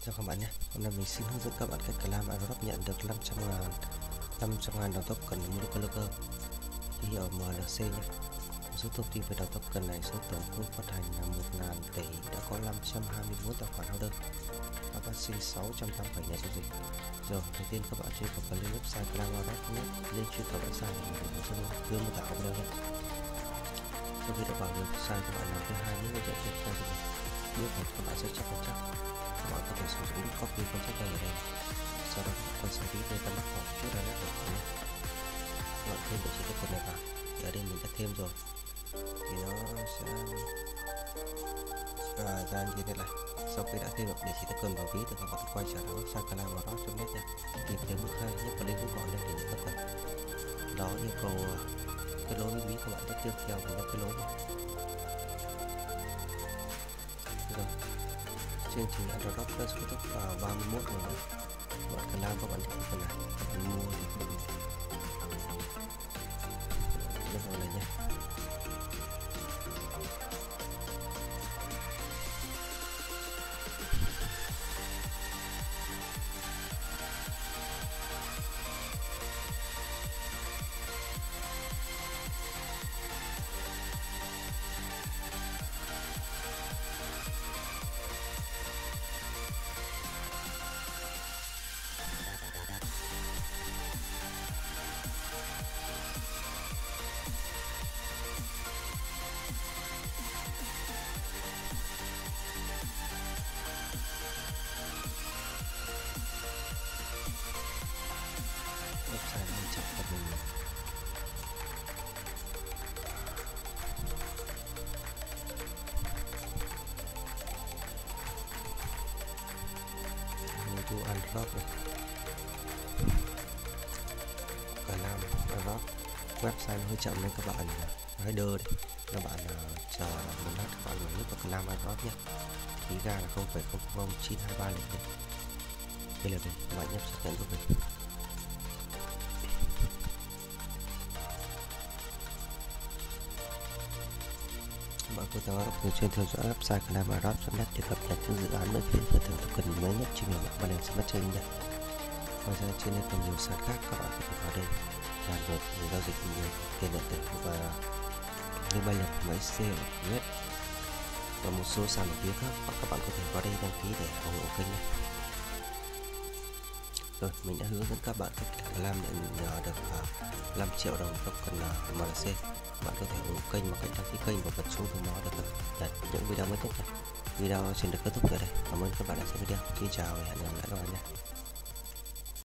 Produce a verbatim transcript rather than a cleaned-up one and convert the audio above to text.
Chào các bạn nhé. Hôm nay mình xin hướng dẫn các bạn cách làm airdrop nhận được năm trăm ngàn năm trăm ngàn đồng token Monopoly ký hiệu em lờ xê nhé. Số thông tin về đồng token này: số tổng vốn phát hành là một nghìn tỷ, đã có năm trăm hai mươi tư tài khoản holder và phát sinh sáu trăm tám mươi bảy nhà giao dịch. Rồi, đầu tiên các bạn truy cập vào link website clam airdrop chấm net, link truy cập website này mình để trong video mô tả video nhé. Sau khi đã vào được website, các bạn làm thứ hai những hướng dẫn trên tay của mình. Bước một, các bạn sẽ chắc quan chắc. Các bạn có thể sử dụng nút copy quan chắc đây ở đây. Sau đó các bạn sẽ ghi tên tấm hoặc chút ra nét của nhé. Các bạn thêm địa chỉ token này vào. Thì ở đây mình đã thêm rồi, thì nó sẽ à, ra như thế này. Sau khi đã thêm được địa chỉ token vào ví thì các bạn quay trở lại website clam airdrop chấm net nhé. Tìm kiếm bước hai, nhấp vào link rút gọn đây để nhận token. Đó, yêu cầu kết nối với ví, các bạn nhấp tiếp theo và nhấp kết nối vào. Rồi, chương trình airdrop đã kết thúc vào ba mươi mốt rồi. Các bạn cần làm các bạn chọn phần này, các bạn mua thì các bạn nhấp vào này nhé. Website này chọn phần mình to unlock này. Cả làm airdrop website nó hơi chậm nên các bạn header đi, các bạn uh, chờ một lát các bạn nhấp vào làm airdrop nhé. Ký ga là không phẩy không không chín hai ba này. Đây là mình, các bạn nhấp xác nhận giúp mình. Bạn có thể thường xuyên theo dõi website clam airdrop chấm net để cập nhật những dự án miễn phí và thưởng token mới nhất trên nhiều mạng balance smart chain nhé. Ngoài ra trên đây còn nhiều sàn khác, các bạn có thể vào đây làm việc giao dịch nhiều tiền điện tử và như balance máy xê net và một số sàn nổi tiếng khác, và các bạn có thể vào đây đăng ký để ủng hộ kênh nhé. Rồi, mình đã hướng dẫn các bạn cách làm nhận được uh, năm triệu đồng token uh, em lờ xê. Bạn có thể ủng hộ kênh bằng cách đăng ký kênh và bật chuông thông báo để nhận những video mới nhất. Video xin được kết thúc tại đây. Cảm ơn các bạn đã xem video. Xin chào và hẹn gặp lại các bạn nhé.